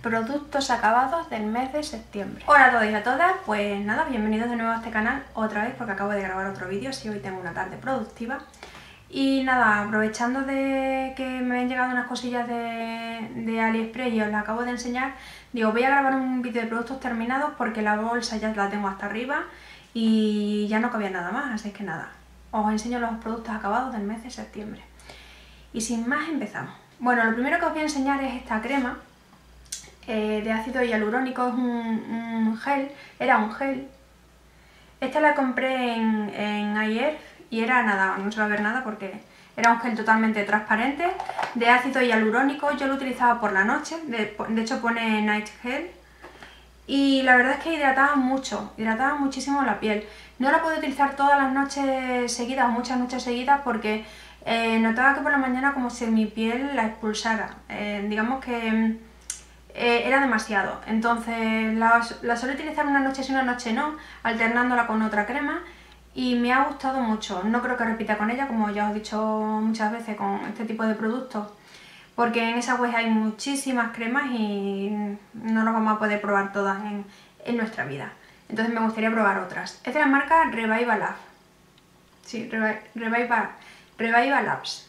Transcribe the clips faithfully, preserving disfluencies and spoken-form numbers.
productos acabados del mes de septiembre. Hola a todos y a todas, pues nada, bienvenidos de nuevo a este canal otra vez porque acabo de grabar otro vídeo, así hoy tengo una tarde productiva. Y nada, aprovechando de que me han llegado unas cosillas de, de AliExpress y os las acabo de enseñar, digo, voy a grabar un vídeo de productos terminados porque la bolsa ya la tengo hasta arriba y ya no cabía nada más, así que nada, os enseño los productos acabados del mes de septiembre. Y sin más empezamos. Bueno, lo primero que os voy a enseñar es esta crema eh, de ácido hialurónico, es un, un gel, era un gel. Esta la compré en, en Ayer y era nada, no se va a ver nada porque era un gel totalmente transparente de ácido hialurónico. Yo lo utilizaba por la noche, de, de hecho pone Night Gel. Y la verdad es que hidrataba mucho, hidrataba muchísimo la piel. No la puedo utilizar todas las noches seguidas o muchas noches seguidas porque eh, notaba que por la mañana como si mi piel la expulsara. Eh, digamos que eh, era demasiado. Entonces la, la suelo utilizar una noche sí, una noche no, alternándola con otra crema. Y me ha gustado mucho. No creo que repita con ella, como ya os he dicho muchas veces con este tipo de productos, porque en esa web hay muchísimas cremas y no las vamos a poder probar todas en, en nuestra vida. Entonces me gustaría probar otras. Es de la marca Reviva Lab. Sí, Reviva, Reviva Labs.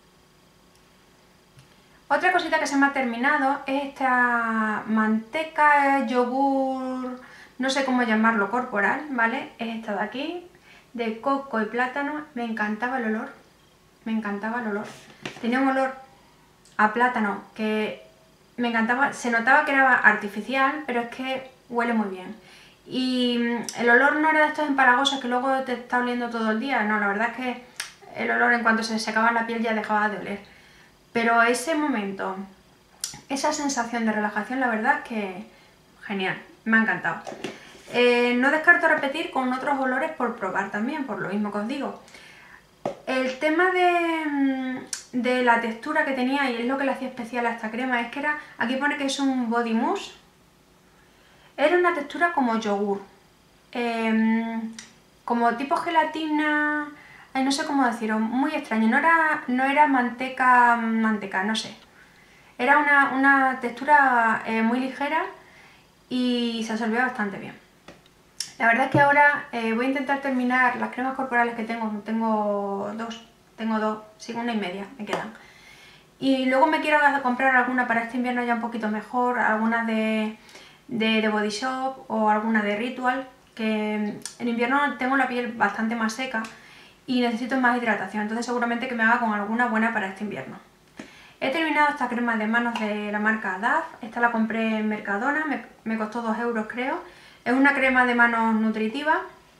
Otra cosita que se me ha terminado es esta manteca, yogur, no sé cómo llamarlo, corporal, ¿vale? Es esta de aquí, de coco y plátano. Me encantaba el olor, me encantaba el olor. Tenía un olor a plátano que me encantaba, se notaba que era artificial, pero es que huele muy bien. Y el olor no era de estos empalagosos que luego te está oliendo todo el día, no, la verdad es que el olor en cuanto se secaba en la piel ya dejaba de oler. Pero ese momento, esa sensación de relajación, la verdad es que genial, me ha encantado. Eh, no descarto repetir con otros olores por probar también, por lo mismo que os digo. El tema de, de la textura que tenía, y es lo que le hacía especial a esta crema, es que era, aquí pone que es un body mousse, era una textura como yogur, eh, como tipo gelatina, ay, no sé cómo decirlo, muy extraño, no era, no era manteca, manteca, no sé, era una, una textura eh, muy ligera y se absorbía bastante bien. La verdad es que ahora eh, voy a intentar terminar las cremas corporales que tengo, tengo dos, tengo dos, sí, una y media me quedan. Y luego me quiero comprar alguna para este invierno ya un poquito mejor, alguna de, de, de Body Shop o alguna de Ritual, que en invierno tengo la piel bastante más seca y necesito más hidratación, entonces seguramente que me haga con alguna buena para este invierno. He terminado esta crema de manos de la marca D A F, esta la compré en Mercadona, me, me costó dos euros creo. Es una crema de manos nutritiva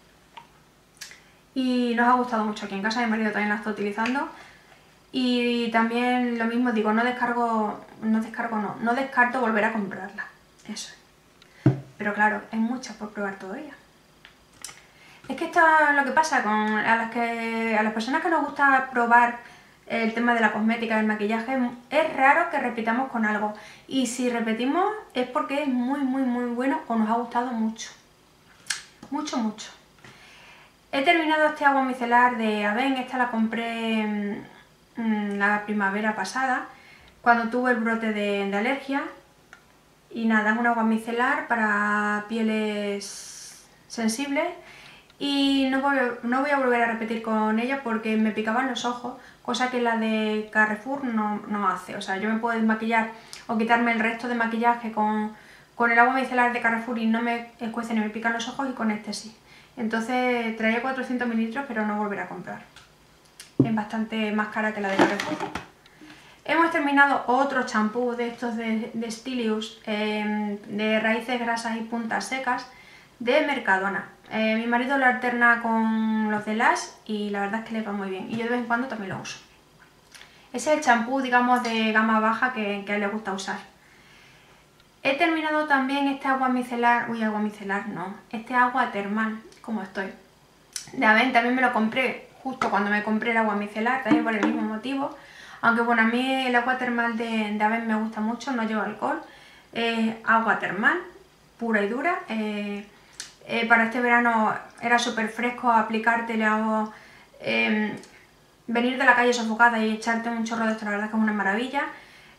y nos ha gustado mucho aquí en casa, mi marido también la está utilizando. Y también lo mismo digo, no descargo, no descargo no, no descarto volver a comprarla, eso es. Pero claro, hay muchas por probar todavía. Es que esto es lo que pasa con a las, que, a las personas que nos gusta probar el tema de la cosmética, del maquillaje, es raro que repitamos con algo. Y si repetimos es porque es muy muy muy bueno o nos ha gustado mucho. Mucho, mucho. He terminado este agua micelar de Avène, esta la compré mmm, la primavera pasada, cuando tuve el brote de, de alergia. Y nada, es un agua micelar para pieles sensibles. Y no voy, no voy a volver a repetir con ella porque me picaban los ojos, cosa que la de Carrefour no, no hace. O sea, yo me puedo desmaquillar o quitarme el resto de maquillaje con, con el agua micelar de Carrefour y no me escuece ni me pican los ojos, y con este sí. Entonces traía cuatrocientos mililitros, pero no volveré a comprar. Es bastante más cara que la de Carrefour. Hemos terminado otro champú de estos de, de Stylius, eh, de raíces grasas y puntas secas, de Mercadona. Eh, mi marido lo alterna con los de Lash y la verdad es que le va muy bien. Y yo de vez en cuando también lo uso. Ese es el champú, digamos, de gama baja que, que a él le gusta usar. He terminado también este agua micelar, uy, agua micelar no, este agua termal, como estoy. De Avène también me lo compré justo cuando me compré el agua micelar, también por el mismo motivo. Aunque bueno, a mí el agua termal de, de Avène me gusta mucho, no lleva alcohol. Es agua termal, pura y dura. Eh, eh, para este verano era súper fresco aplicártelo, eh, venir de la calle sofocada y echarte un chorro de esto, la verdad es que es una maravilla.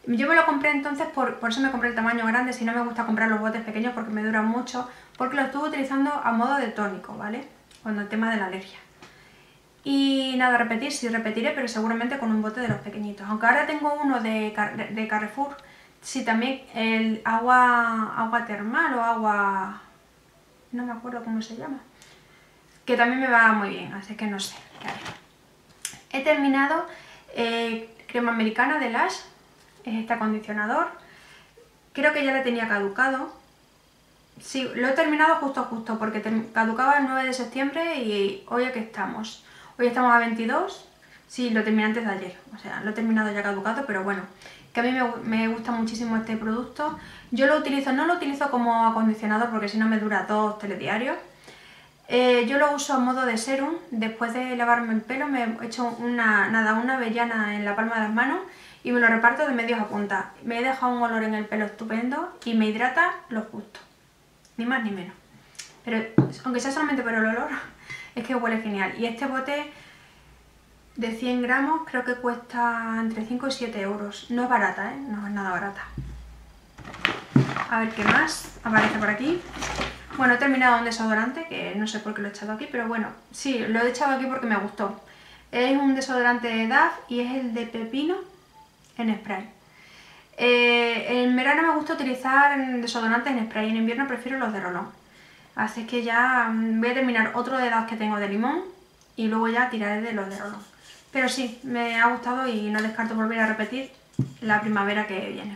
Yo me lo compré entonces, por, por eso me compré el tamaño grande, si no me gusta comprar los botes pequeños porque me duran mucho, porque lo estuve utilizando a modo de tónico, ¿vale? Con el tema de la alergia. Y nada, repetir, sí repetiré, pero seguramente con un bote de los pequeñitos. Aunque ahora tengo uno de, Car de Carrefour, sí también el agua, agua termal o agua... no me acuerdo cómo se llama. Que también me va muy bien, así que no sé qué haré. He terminado eh, crema americana de Lush, es este acondicionador. Creo que ya le tenía caducado. Sí, lo he terminado justo justo porque caducaba el nueve de septiembre y hoy aquí estamos. Hoy estamos a veintidós. Sí, lo terminé antes de ayer. O sea, lo he terminado ya caducado, pero bueno. Que a mí me, me gusta muchísimo este producto. Yo lo utilizo, no lo utilizo como acondicionador porque si no me dura dos telediarios. Eh, yo lo uso a modo de serum. Después de lavarme el pelo me he hecho una, nada, una avellana en la palma de las manos y me lo reparto de medios a punta. Me he dejado un olor en el pelo estupendo y me hidrata lo justo. Ni más ni menos. Pero aunque sea solamente por el olor, es que huele genial. Y este bote de cien gramos creo que cuesta entre cinco y siete euros. No es barata, ¿eh? No es nada barata. A ver qué más aparece por aquí. Bueno, he terminado un desodorante, que no sé por qué lo he echado aquí, pero bueno, sí, lo he echado aquí porque me gustó. Es un desodorante de D A F y es el de pepino en spray. Eh, en verano me gusta utilizar desodorantes en spray, en invierno prefiero los de rolón. Así que ya voy a terminar otro de D A F que tengo de limón y luego ya tiraré de los de rolón. Pero sí, me ha gustado y no descarto volver a repetir la primavera que viene.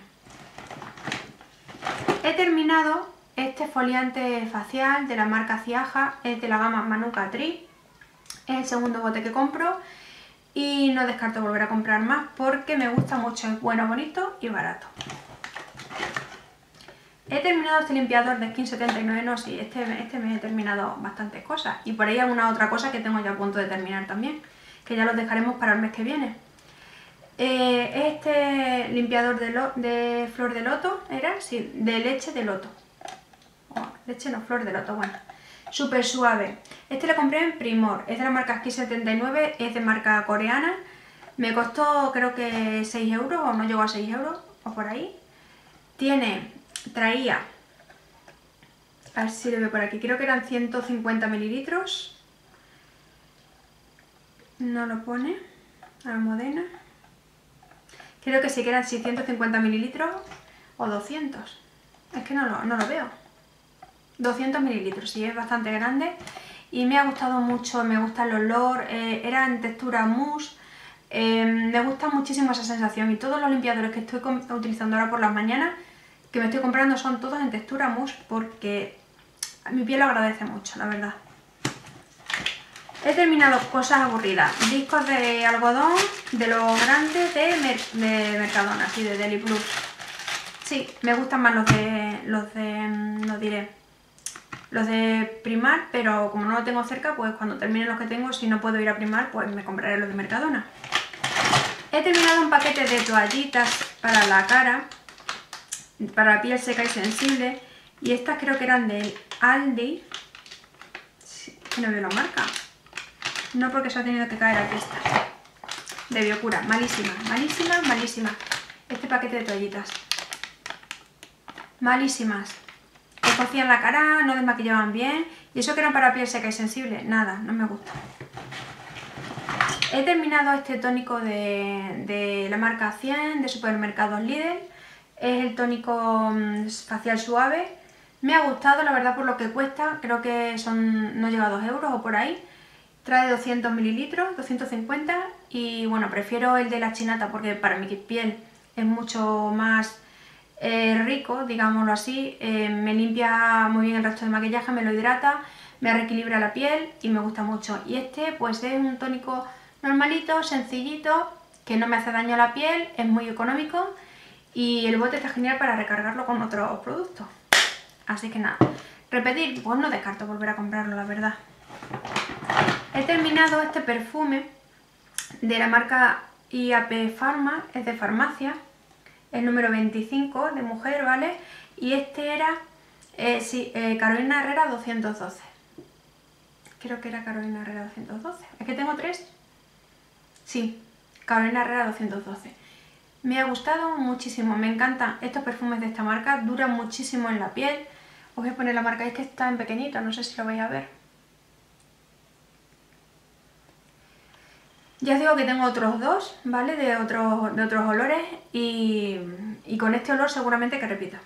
He terminado este exfoliante facial de la marca Ciaja, es de la gama Manuka Tree. Es el segundo bote que compro y no descarto volver a comprar más porque me gusta mucho, es bueno, bonito y barato. He terminado este limpiador de Skin setenta y nueve, no, sí, este, este me he terminado bastantes cosas y por ahí alguna otra cosa que tengo ya a punto de terminar también, que ya los dejaremos para el mes que viene. Eh, este limpiador de, lo, de flor de loto, ¿era? Sí, de leche de loto. Oh, leche no, flor de loto, bueno. Súper suave. Este lo compré en Primor, es de la marca Skin setenta y nueve, es de marca coreana. Me costó creo que seis euros o no llegó a seis euros o por ahí. Tiene, traía, a ver si lo veo por aquí, creo que eran ciento cincuenta mililitros. No lo pone, Almudena. Creo que sí que eran ciento cincuenta mililitros o doscientos. Es que no lo, no lo veo. doscientos mililitros, sí, es bastante grande. Y me ha gustado mucho, me gusta el olor. Eh, era en textura mousse. Eh, me gusta muchísimo esa sensación. Y todos los limpiadores que estoy utilizando ahora por las mañanas, que me estoy comprando, son todos en textura mousse porque a mi piel lo agradece mucho, la verdad. He terminado cosas aburridas, discos de algodón de los grandes de, Mer de Mercadona, así de Deli Plus. Sí, me gustan más los de, los de, no diré, los de Primar, pero como no lo tengo cerca, pues cuando termine los que tengo, si no puedo ir a Primar, pues me compraré los de Mercadona. He terminado un paquete de toallitas para la cara, para la piel seca y sensible, y estas creo que eran del Aldi. Sí, no veo la marca. No, porque se ha tenido que caer aquí esta. De Biocura, malísima, malísima, malísima. Este paquete de toallitas. Malísimas. Me cocían la cara, no desmaquillaban bien. Y eso que eran para piel seca y sensible, nada, no me gusta. He terminado este tónico de, de la marca cien de supermercados Lidl. Es el tónico facial suave. Me ha gustado, la verdad, por lo que cuesta. Creo que son no llega a dos euros o por ahí. Trae doscientos mililitros, doscientos cincuenta, y bueno, prefiero el de la chinata porque para mi piel es mucho más eh, rico, digámoslo así. Eh, me limpia muy bien el resto del maquillaje, me lo hidrata, me reequilibra la piel y me gusta mucho. Y este pues es un tónico normalito, sencillito, que no me hace daño a la piel, es muy económico y el bote está genial para recargarlo con otros productos. Así que nada, repetir, pues no descarto volver a comprarlo, la verdad. He terminado este perfume de la marca I A P Pharma, es de farmacia, el número veinticinco de mujer, ¿vale? Y este era, eh, sí, eh, Carolina Herrera doscientos doce. Creo que era Carolina Herrera doscientos doce. ¿Es que tengo tres? Sí, Carolina Herrera doscientos doce. Me ha gustado muchísimo, me encantan estos perfumes de esta marca, duran muchísimo en la piel. Os voy a poner la marca, es que está en pequeñito, no sé si lo vais a ver. Ya os digo que tengo otros dos, ¿vale? De otros, de otros olores y, y con este olor seguramente que repita.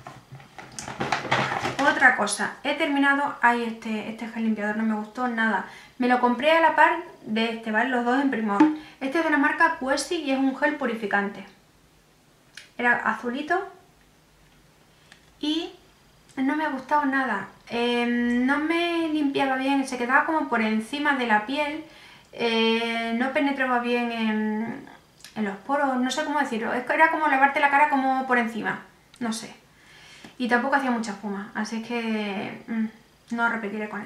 Otra cosa, he terminado, ay, este, este gel limpiador no me gustó nada. Me lo compré a la par de este, ¿vale? Los dos en Primor. Este es de la marca Questi y es un gel purificante. Era azulito y no me ha gustado nada. Eh, no me limpiaba bien, se quedaba como por encima de la piel. Eh, no penetraba bien en, en los poros, no sé cómo decirlo. Era como lavarte la cara como por encima, no sé. Y tampoco hacía mucha espuma, así que mmm, no repetiré con él.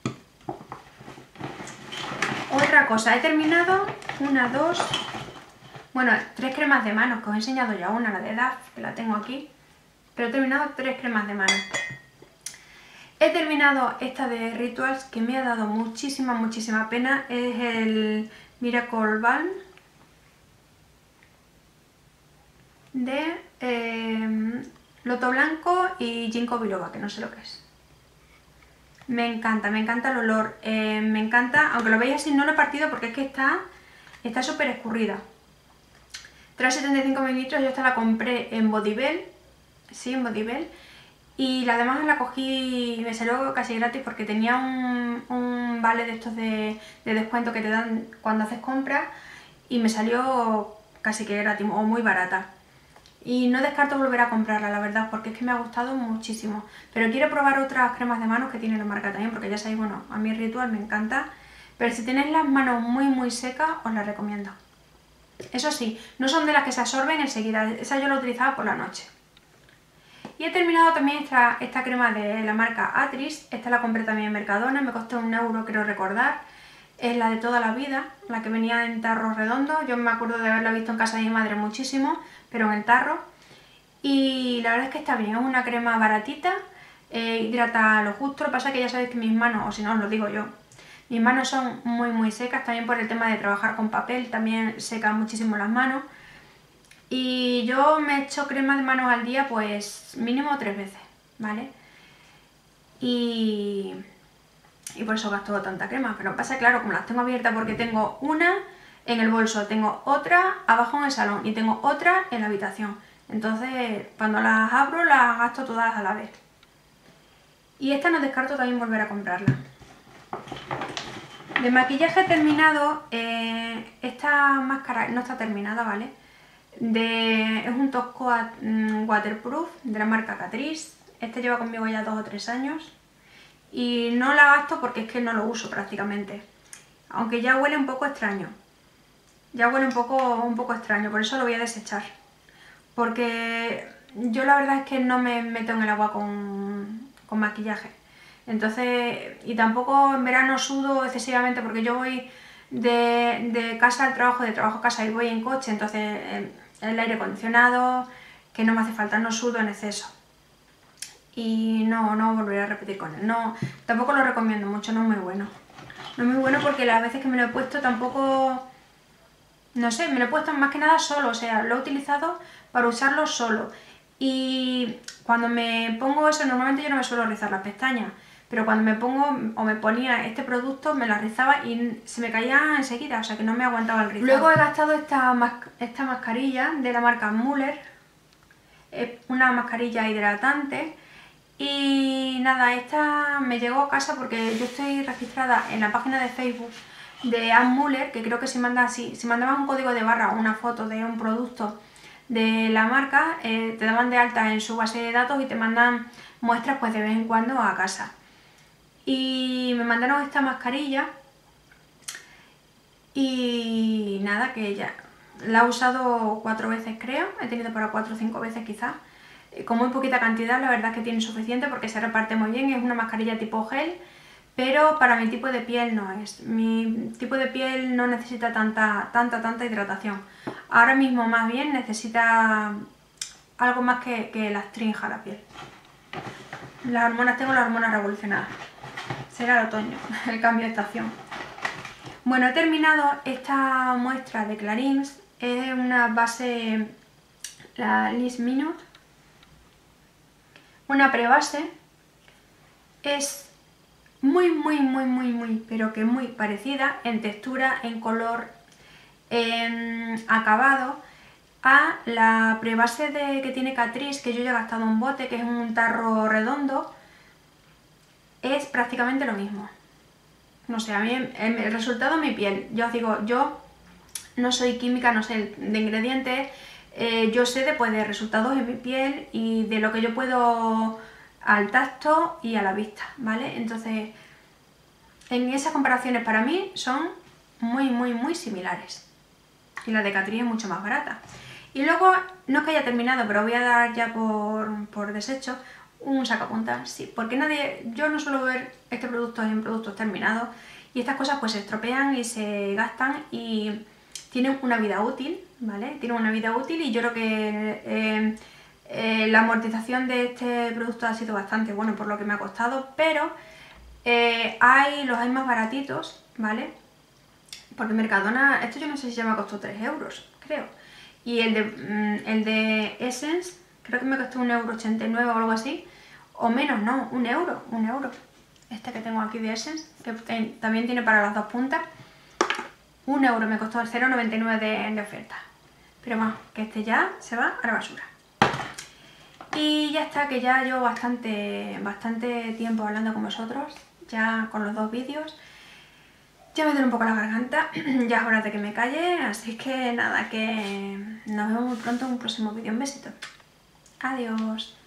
Otra cosa, he terminado una, dos, bueno, tres cremas de manos, que os he enseñado ya una, la de D A F, que la tengo aquí. Pero he terminado tres cremas de manos. He terminado esta de Rituals, que me ha dado muchísima, muchísima pena. Es el Miracle Balm de eh, Loto Blanco y Ginkgo Biloba, que no sé lo que es. Me encanta, me encanta el olor. Eh, me encanta, aunque lo veis así, no lo he partido porque es que está está súper escurrida. Trae setenta y cinco mililitros, yo esta la compré en Bodybell. Sí, en Bodybell. Y la demás la cogí y me salió casi gratis porque tenía un, un vale de estos de, de descuento que te dan cuando haces compras y me salió casi que gratis o muy barata. Y no descarto volver a comprarla, la verdad, porque es que me ha gustado muchísimo. Pero quiero probar otras cremas de manos que tiene la marca también, porque ya sabéis, bueno, a mí Ritual me encanta. Pero si tenéis las manos muy muy secas, os las recomiendo. Eso sí, no son de las que se absorben enseguida, esa yo la utilizaba por la noche. Y he terminado también esta, esta crema de la marca Atris. Esta la compré también en Mercadona, me costó un euro, creo recordar. Es la de toda la vida, la que venía en tarro redondo. Yo me acuerdo de haberla visto en casa de mi madre muchísimo, pero en el tarro. Y la verdad es que está bien, es una crema baratita, eh, hidrata lo justo. Lo que pasa es que ya sabéis que mis manos, o si no os lo digo yo, mis manos son muy muy secas, también por el tema de trabajar con papel, también secan muchísimo las manos. Y yo me echo crema de manos al día pues mínimo tres veces, ¿vale? Y, y por eso gasto tanta crema. Pero pasa, claro, como las tengo abiertas porque tengo una en el bolso, tengo otra abajo en el salón y tengo otra en la habitación. Entonces cuando las abro las gasto todas a la vez. Y esta no descarto también volver a comprarla. De maquillaje terminado, eh, esta máscara no está terminada, ¿vale? De, es un top coat mmm, waterproof de la marca Catrice. Este lleva conmigo ya dos o tres años y no la gasto porque es que no lo uso prácticamente, aunque ya huele un poco extraño, ya huele un poco, un poco extraño, por eso lo voy a desechar, porque yo la verdad es que no me meto en el agua con, con maquillaje, entonces, y tampoco en verano sudo excesivamente porque yo voy de, de casa al trabajo, de trabajo a casa y voy en coche, entonces eh, el aire acondicionado, que no me hace falta, no sudo en exceso. Y no, no volveré a repetir con él. No, tampoco lo recomiendo mucho, no es muy bueno. No es muy bueno porque las veces que me lo he puesto tampoco... No sé, me lo he puesto más que nada solo, o sea, lo he utilizado para usarlo solo. Y cuando me pongo eso, normalmente yo no me suelo rizar las pestañas, pero cuando me pongo o me ponía este producto me las rizaba y se me caía enseguida, o sea que no me aguantaba el rizado. Luego he gastado esta, mas esta mascarilla de la marca Müller, es una mascarilla hidratante y nada, esta me llegó a casa porque yo estoy registrada en la página de Facebook de Ann Müller, que creo que si mandas si, si mandabas un código de barra o una foto de un producto de la marca, eh, te daban de alta en su base de datos y te mandan muestras pues de vez en cuando a casa. Y me mandaron esta mascarilla y nada, que ya la he usado cuatro veces creo, he tenido para cuatro o cinco veces quizás, con muy poquita cantidad, la verdad es que tiene suficiente porque se reparte muy bien, es una mascarilla tipo gel, pero para mi tipo de piel no es, mi tipo de piel no necesita tanta, tanta, tanta hidratación, ahora mismo más bien necesita algo más que, que la astrinja la piel. Las hormonas, tengo las hormonas revolucionadas. Será el otoño, el cambio de estación. Bueno, he terminado esta muestra de Clarins Es una base, la Liss Minute, una prebase. Es muy, muy, muy, muy, muy, pero que muy parecida en textura, en color, en acabado a la prebase de, que tiene Catrice, que yo ya he gastado un bote, que es un tarro redondo. Es prácticamente lo mismo. No sé, a mí el, el resultado en mi piel, yo os digo, yo no soy química, no sé de ingredientes, eh, yo sé de, pues, de resultados en mi piel y de lo que yo puedo al tacto y a la vista, ¿vale? Entonces, en esas comparaciones para mí son muy, muy, muy similares. Y la de Catrice es mucho más barata. Y luego, no es que haya terminado, pero voy a dar ya por, por desecho un sacapuntas, sí, porque nadie, yo no suelo ver este producto en productos terminados y estas cosas pues se estropean y se gastan y tienen una vida útil, ¿vale? Tienen una vida útil y yo creo que eh, eh, la amortización de este producto ha sido bastante bueno por lo que me ha costado, pero eh, hay, los hay más baratitos, ¿vale? Porque Mercadona, esto yo no sé si ya me costó tres euros, creo. Y el de, mm, el de Essence, creo que me costó un euro ochenta y nueve o algo así. O menos, no, un euro, un euro. Este que tengo aquí de Essence, que también tiene para las dos puntas. Un euro me costó el cero coma noventa y nueve de, de oferta. Pero más, que este ya se va a la basura. Y ya está, que ya llevo bastante, bastante tiempo hablando con vosotros, ya con los dos vídeos. Ya me duele un poco la garganta, ya es hora de que me calle, así que nada, que nos vemos muy pronto en un próximo vídeo. Un besito. Adiós.